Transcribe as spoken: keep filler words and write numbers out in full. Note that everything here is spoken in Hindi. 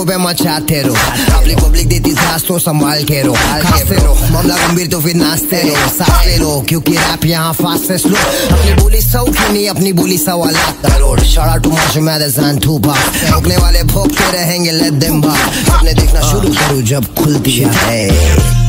पे मचाते रहो, पब्लिक पब्लिक देती सास तो संभाल के रो, खाते रहो, मामला गंभीर तो फिर नाचते रहो, सांस ले लो क्योंकि रैप यहाँ फास्ट है स्लो, अपनी बोली सौ की नहीं अपनी बोली सवा lakh crore, shout out to Marshall Mathers and Tupac, रोकने वाले भोगते रहेंगे let them back, अपने देखना शुरू करो जब खुलती है।